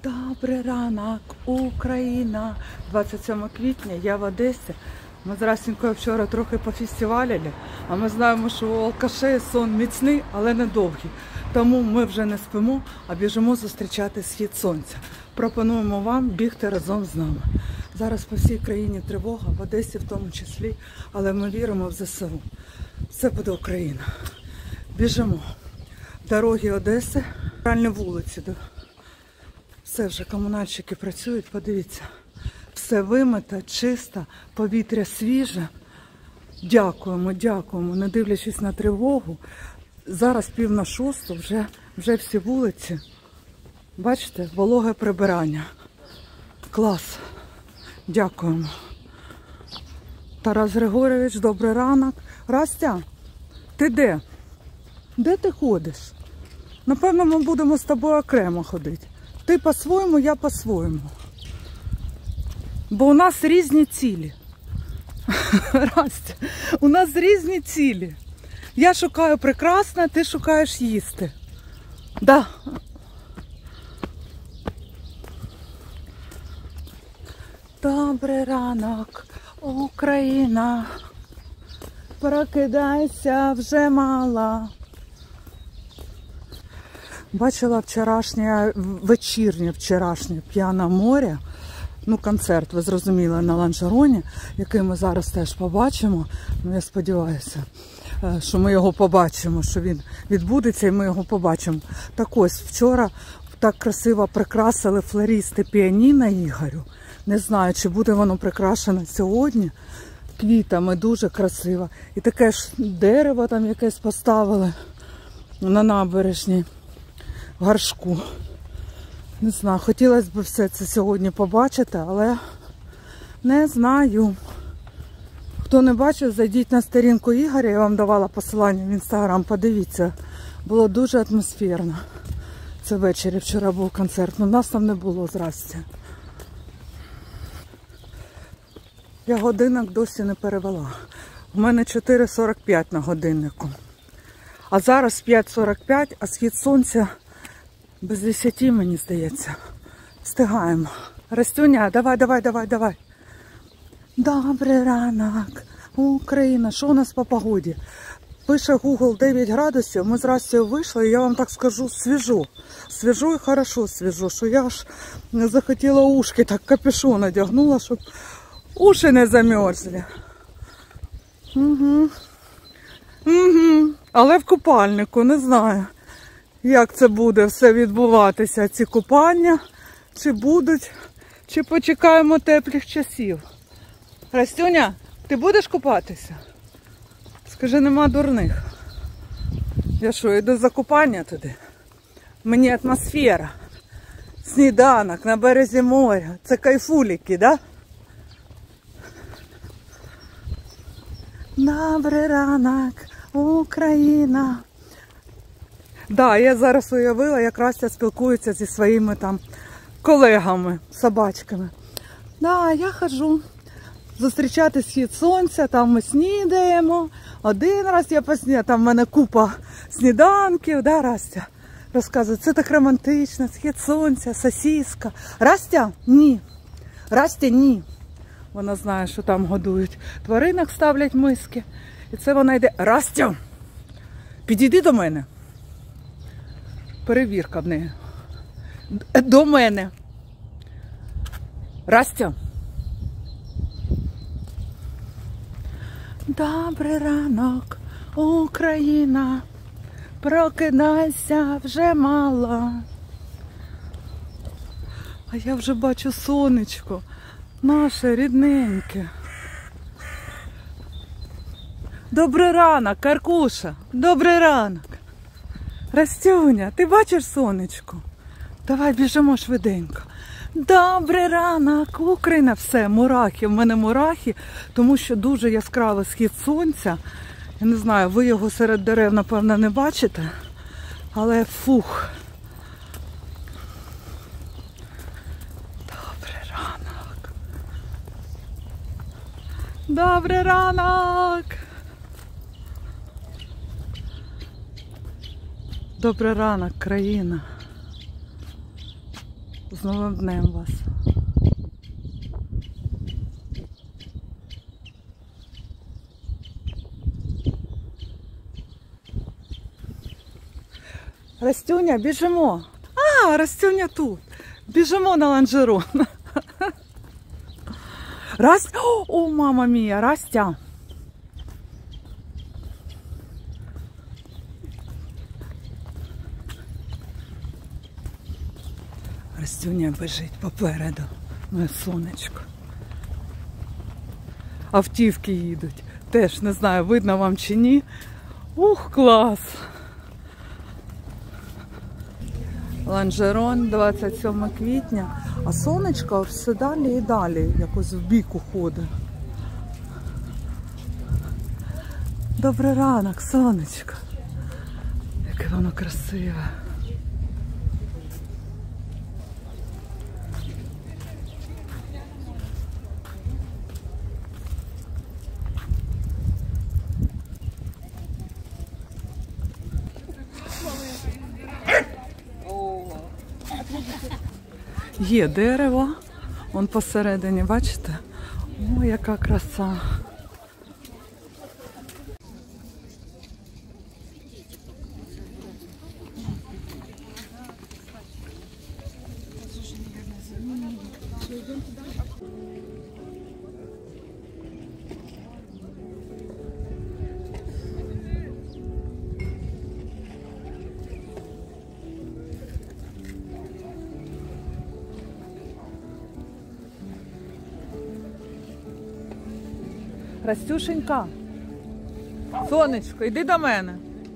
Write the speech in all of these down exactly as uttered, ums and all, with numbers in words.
Добрий ранок, Україна! двадцять сьоме квітня, я в Одесі. Ми з Расінькою вчора трохи пофестивалили, а ми знаємо, що у алкашей сон міцний, але недовгий. Тому ми вже не спимо, а біжимо зустрічати схід сонця. Пропонуємо вам бігти разом з нами. Зараз по всій країні тривога, в Одесі в тому числі, але ми віримо в ЗСУ. Все буде Україна. Біжимо. Дороги Одеси, центральні вулиці. Все вже комунальщики працюють, подивіться. Все вимите, чисто, повітря свіже. Дякуємо, дякуємо, не дивлячись на тривогу. Зараз пів на шосту, вже, вже всі вулиці. Бачите, вологе прибирання. Клас. Дякуємо. Тарас Григорович, добрий ранок. Растя, ти де? Де ти ходиш? Напевно, ми будемо з тобою окремо ходити. Ти по-своєму, я по-своєму. Бо у нас різні цілі. Растя, у нас різні цілі. Я шукаю прекрасне, ти шукаєш їсти. Да. Добрий ранок, Україна. Прокидайся, вже мала. Бачила вчорашнє, вечірнє вчорашнє п'яне море. Ну, концерт, ви зрозуміли, на Ланжероні, який ми зараз теж побачимо. Ну, я сподіваюся, що ми його побачимо, що він відбудеться і ми його побачимо. Так ось, вчора так красиво прикрасили флористи піаніно Ігорю. Не знаю, чи буде воно прикрашено сьогодні. Квітами дуже красиво. І таке ж дерево там якесь поставили на набережній. В горшку. Не знаю, хотілося б все це сьогодні побачити, але не знаю. Хто не бачив, зайдіть на сторінку Ігоря, я вам давала посилання в інстаграм, подивіться. Було дуже атмосферно. Це ввечері, вчора був концерт, але нас там не було, здрасте. Я годинник досі не перевела. У мене чотири сорок п'ять на годиннику. А зараз п'ять сорок п'ять, а схід сонця без десяти, мені здається. Встигаємо. Растюня, давай, давай, давай, давай. Добрий ранок, Україна. Що у нас по погоді? Пише Google дев'ять градусів. Ми з Растю вийшли, і я вам так скажу, свіжо. Свіжо і хорошо свіжо, що я аж не захотіла ушки, так капюшон одягнула, щоб уші не замерзли. Угу. Угу. Але в купальнику, не знаю. Як це буде все відбуватися, ці купання, чи будуть, чи почекаємо теплих часів. Растюня, ти будеш купатися? Скажи, нема дурних. Я що, йду за купання туди? Мені атмосфера, сніданок на березі моря, це кайфуліки, да? Добрий ранок, Україна. Да, я зараз уявила, як Растя спілкується зі своїми там колегами, собачками. Да, я ходжу зустрічати схід сонця, там ми снідаємо. Один раз я поснідаю, там в мене купа сніданків, да, Растя? Розказує, це так романтично, схід сонця, сосиска. Растя? Ні. Растя, ні. Вона знає, що там годують. Тваринок ставлять миски. І це вона йде. Растя, підійди до мене. Перевірка в неї. До мене. Растя. Добрий ранок, Україна. Прокидайся, вже мало. А я вже бачу сонечко. Наше рідненьке. Добрий ранок, Каркуша. Добрий ранок. Растюня, ти бачиш сонечко? Давай біжимо швиденько. Добрий ранок, Україна. Все, мурахи. В мене мурахи, тому що дуже яскравий схід сонця. Я не знаю, ви його серед дерев, напевно, не бачите. Але фух. Добрий ранок. Добрий ранок. Добрий ранок, країна. З новим днем вас. Растюня, біжимо. А, Растюня тут. Біжимо на лонжерон. Раст... О, мама мія, Растя. Растюня біжить попереду. Моє сонечко. Автівки їдуть. Теж не знаю, видно вам чи ні. Ух, клас! Лонжерон, двадцять сьоме квітня. А сонечко все далі і далі якось в бік уходить. Добрий ранок, сонечко. Яке воно красиве. Є дерево, вон посередині, бачите? О, яка краса. Растюшенька, сонечко, йди до мене.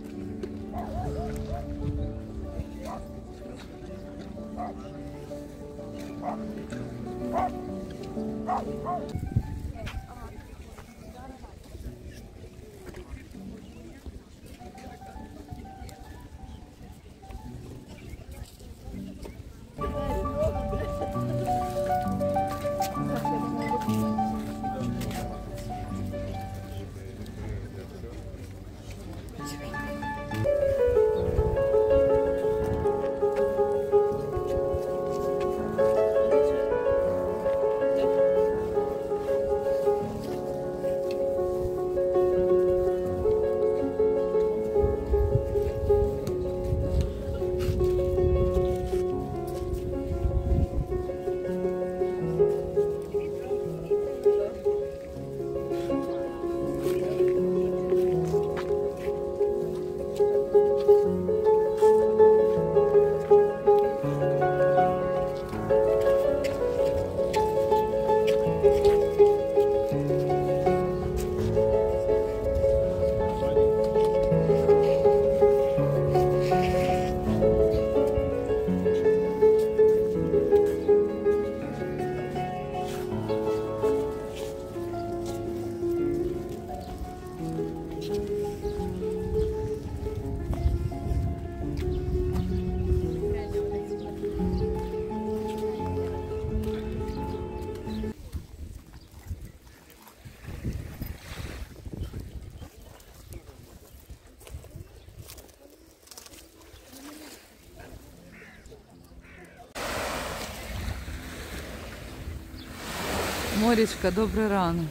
Морічка, добрий ранок.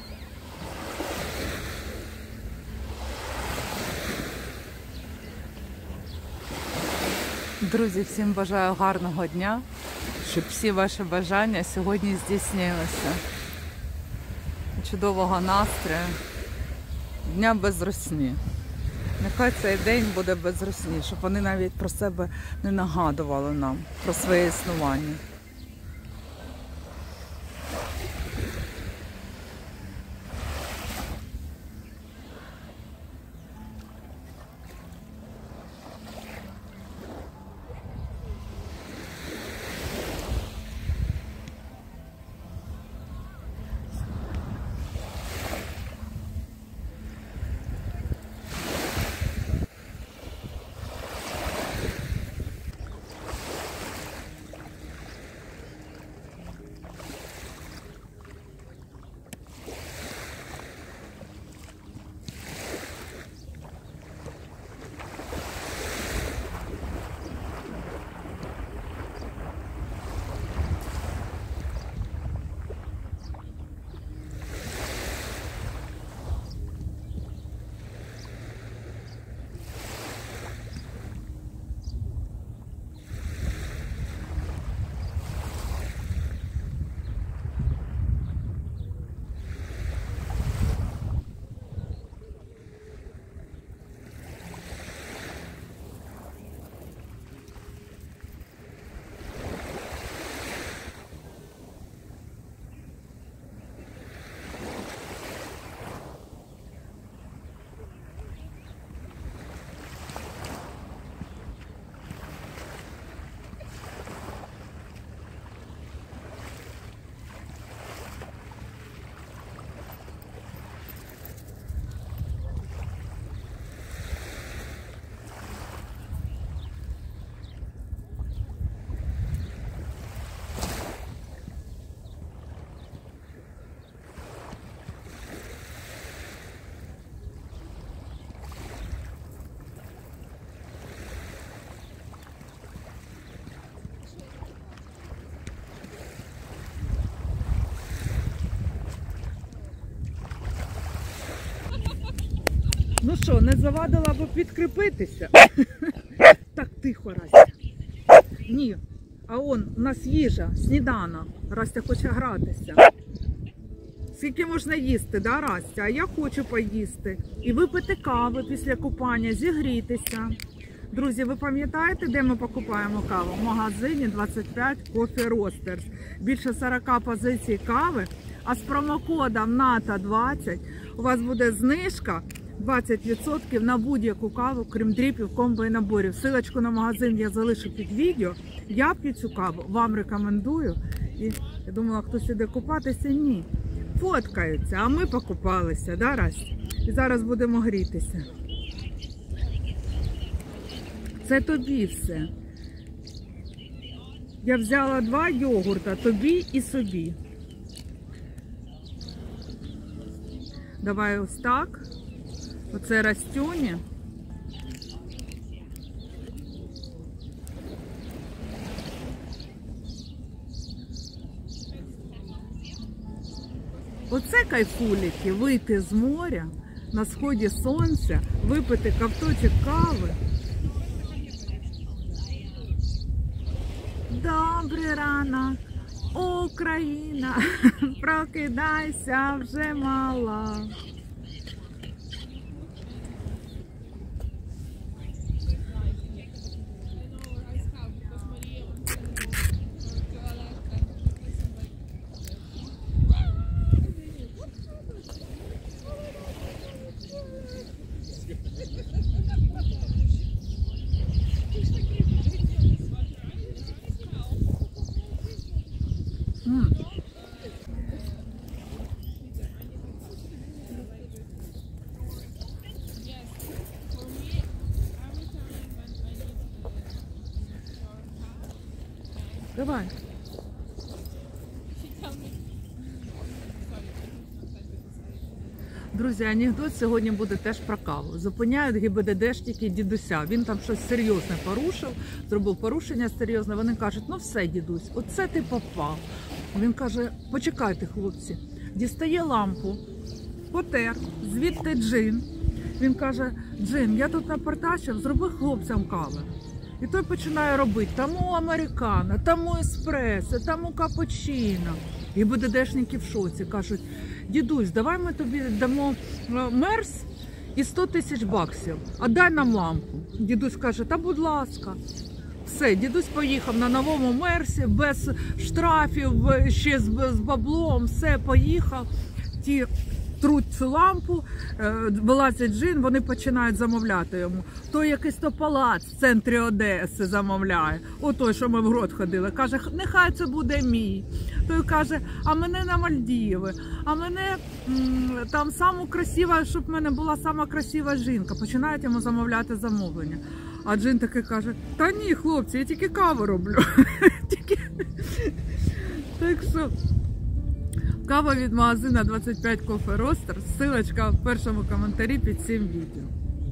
Друзі, всім бажаю гарного дня, щоб всі ваші бажання сьогодні здійснилися. Чудового настрою, дня без русні. Нехай цей день буде без русні, щоб вони навіть про себе не нагадували нам, про своє існування. що, не завадила б підкріпитися? Так, тихо, Растя. Ні. А он, у нас їжа, сніданок. Растя хоче гратися. Скільки можна їсти, да, Растя? А я хочу поїсти. І випити кави після купання, зігрітися. Друзі, ви пам'ятаєте, де ми покупаємо каву? В магазині двадцять п'ять Coffee Roasters. Більше сорок позицій кави. А з промокодом ната двадцять у вас буде знижка двадцять відсотків на будь-яку каву, крім дріпів, комбо і наборів. Силочку на магазин я залишу під відео. Я п'ю цю каву, вам рекомендую. І я думала, хтось іде купатися. Ні. Фоткаються, а ми покупалися, да, Рась? І зараз будемо грітися. Це тобі все. Я взяла два йогурта, тобі і собі. Давай ось так. Оце Растюні. Оце кайфуліки, вийти з моря, на сході сонця, випити ковточок кави. Добрий ранок, Україна, прокидайся вже мала. Давай. Друзі, анекдот сьогодні буде теж про каву. Зупиняють ГІБДДшники дідуся. Він там щось серйозне порушив, зробив порушення серйозне. Вони кажуть, ну все, дідусь, оце ти попав. Він каже, почекайте, хлопці. Дістає лампу, потер, звідти джин. Він каже, Джин, я тут напортачив, зроби хлопцям кави. І той починає робити тому американо, тому еспресо, тому капучино. І БДДшники в шоці кажуть, дідусь, давай ми тобі дамо мерс і сто тисяч баксів, а дай нам лампу. Дідусь каже, та будь ласка. Все, дідусь поїхав на новому мерсі, без штрафів, ще з, з баблом, все, поїхав. Ті труть цю лампу, вилазять джин, вони починають замовляти йому. Той якийсь то палац в центрі Одеси замовляє. Отой, що ми в грот ходили. Каже, нехай це буде мій. Той каже, а мене на Мальдіви, а мене м, там сама красива, щоб в мене була сама красива жінка. Починають йому замовляти замовлення. А джин таки каже, та ні, хлопці, я тільки каву роблю. тільки... Так що... Кава від магазина двадцять п'ять Coffee Roasters, ссылочка в першому коментарі під цим відео.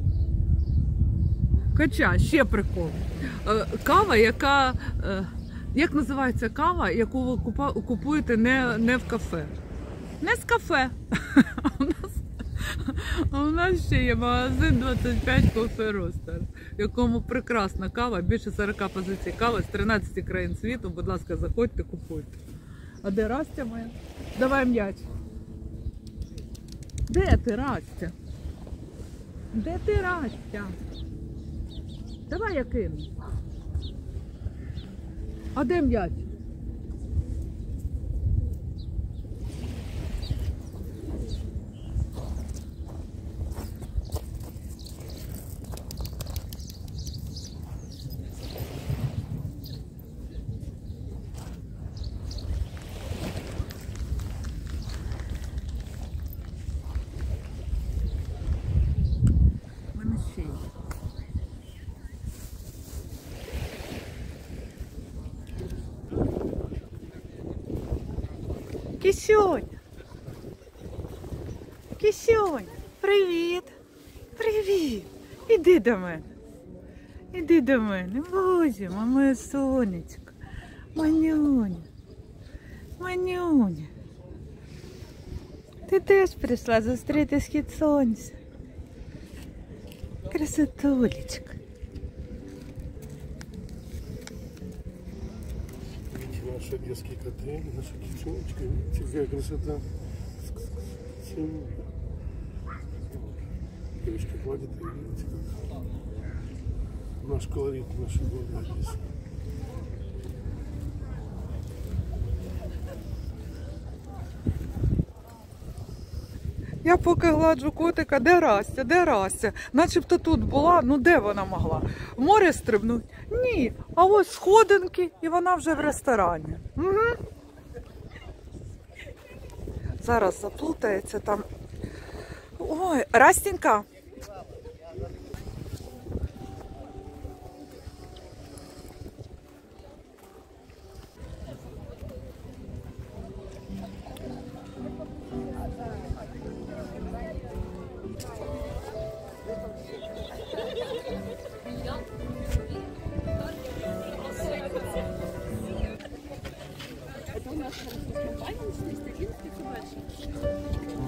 Хоча, ще прикол. Кава, яка, як називається кава, яку ви купуєте не, не в кафе? Не з кафе. У нас, а у нас ще є магазин двадцять п'ять Coffee Roasters, в якому прекрасна кава, більше сорок позицій кави з тринадцяти країн світу. Будь ласка, заходьте, купуйте. А де Растя моя? Давай м'яч. Де ти, Растя? Де ти, Растя? Давай я кину. А де м'яч? Кисюнь! Кисюнь! Привіт! Привіт! Іди до мене! Іди до мене! Боже, моє сонечко! Манюня! Манюня! Ти теж прийшла зустріти схід сонця? Красотулечка. Наши одесские коты, наша кичоночка. Видите, какая красота. Девочка гладит, и видите, как наш колорит, наши годы Одессы. Я поки гладжу котика, де Растя, де Растя? Начебто тут була, ну де вона могла? В море стрибнуть? Ні, а ось сходинки і вона вже в ресторані. Угу. Зараз заплутається там. Ой, Растінька. Это у нас компания, есть один специфичный.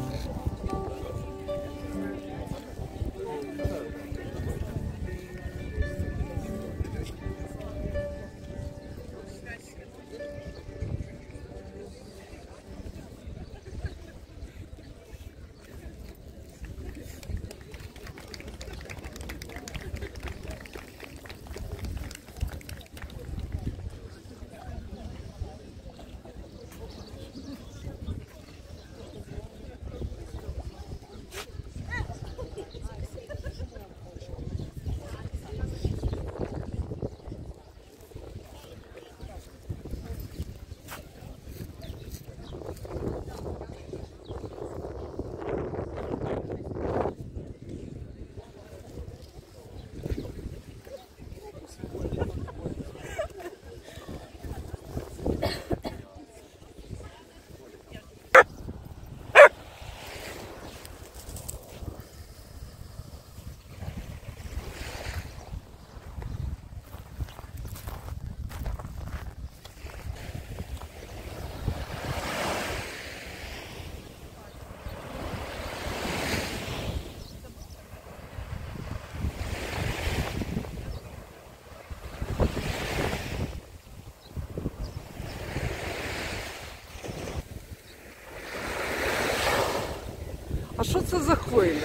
А що це за хвилі?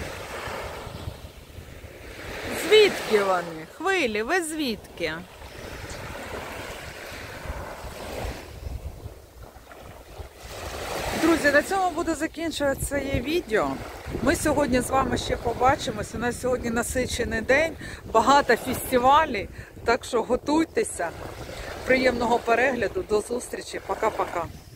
Звідки вони? Хвилі, ви звідки? Друзі, на цьому буде закінчуватися є відео. Ми сьогодні з вами ще побачимось. У нас сьогодні насичений день, багато фестивалів, так що готуйтеся. Приємного перегляду, до зустрічі, пока-пока.